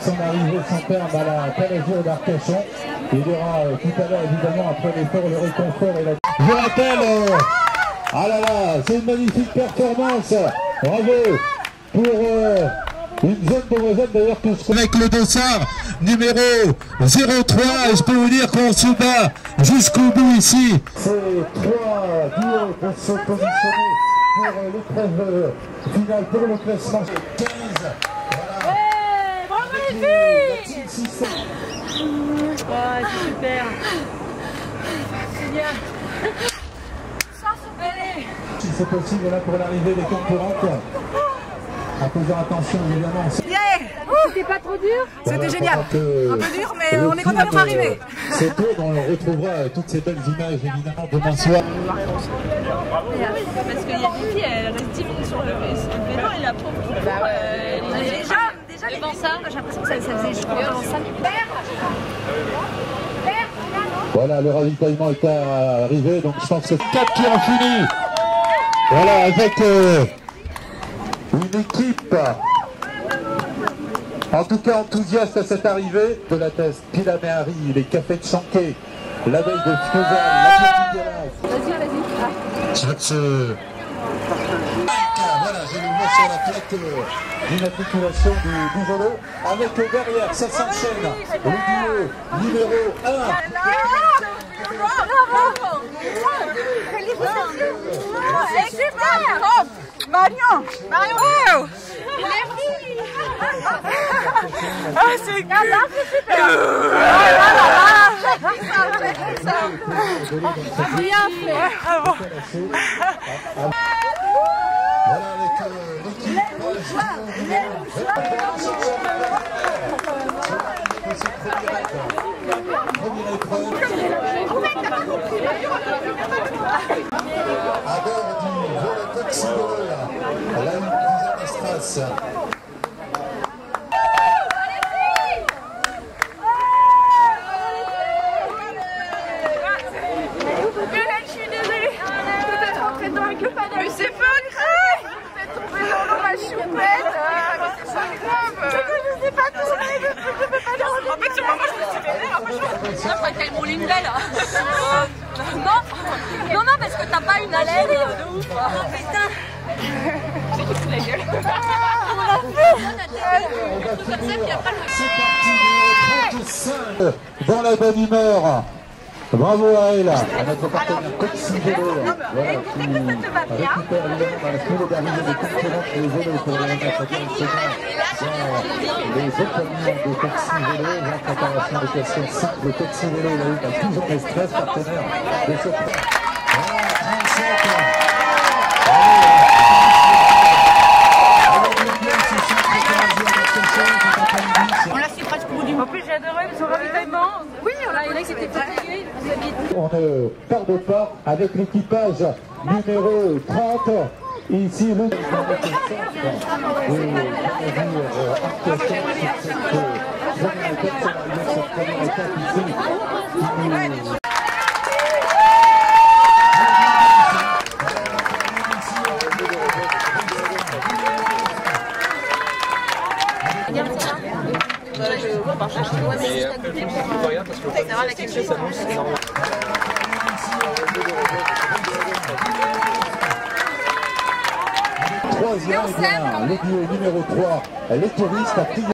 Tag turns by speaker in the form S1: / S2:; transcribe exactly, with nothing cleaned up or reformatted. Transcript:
S1: Son arrivée sans terme à la Palazzo d'Arcachon. Il y aura euh, tout à l'heure, évidemment, après l'effort, le réconfort et la... Je rappelle, euh... ah là là, c'est une magnifique performance. Bravo pour euh, une zone de Moselle d'ailleurs que je... Avec le dossard numéro zéro trois, et je peux vous dire qu'on se bat jusqu'au bout ici. C'est trois duos pour se positionner pour euh, l'épreuve euh, finale pour le classement quinze. Voilà.
S2: Ouais, bravo les filles. Ouais, c'est super. C'est bien.
S1: Si c'est possible là pour l'arrivée des concurrentes. À faire attention évidemment.
S2: Yeah. C'était pas trop dur? C'était génial. Un peu dur, mais on est content d'être arrivé.
S1: C'est tôt, on retrouvera toutes ces belles images évidemment demain soir.
S3: Parce qu'il y a des filles, elles restent dix minutes sur le vélo et la pauvre. Bah ouais.
S2: Déjà, déjà les ça, j'ai l'impression que ça, ça faisait je crois, cinq minutes.
S1: Voilà, le ravitaillement est arrivé, donc je pense que quatre qui ont fini. Voilà, avec euh, une équipe, en tout cas enthousiaste à cette arrivée de la Teste, Pilaméari, les cafés de Chanquet, l'abeille de Fieusal, la Vas-y, vas-y. Je vais se... Voilà, je le vois sur la plaque euh, d'une articulation du, du vélo, avec derrière, ça s'enchaîne, le duo numéro un.
S2: Marion, Marion, wow. Ah, c'est cool. C'est super. Bien fait.
S1: Voilà avec l'équipe. Première épreuve. À bord du vol Coxibol, la une Pisa Mestras.
S2: Mais c'est pas grave! Vous êtes tombé dans l'eau, ma choupette! Mais c'est pas grave! Je sais pas tourner, je peux pas dormir! En fait, sur moi, je me suis fait rire!
S3: Je crois qu'elle roule une belle. Non, non, non, parce que t'as pas une haleine de ouf. Oh putain! J'ai foutu la gueule.
S2: On l'a fait!
S1: C'est parti, trente-cinq dans la bonne humeur. Bravo à elle, à notre partenaire Coxibolo, voilà, qui récupère évidemment dans la foulée d'arrivée des concurrents les vélos pour les remettre directement dans les équipements de Coxibolo, la préparation de question cinq de Coxibolo, il a eu dans toujours les stress partenaires de cette... Voilà, trente-sept.
S2: On l'a su presque au bout du monde. En plus, j'ai adoré son ravitaillement. Oui, on a aimé que c'était fatigué.
S1: On ne tarde pas avec l'équipage numéro trente. Ici, le...
S4: Et après, je pense qu'il ne rien parce que ça s'annonce, c'est normal.
S1: Troisième, le duo numéro trois, les touristes à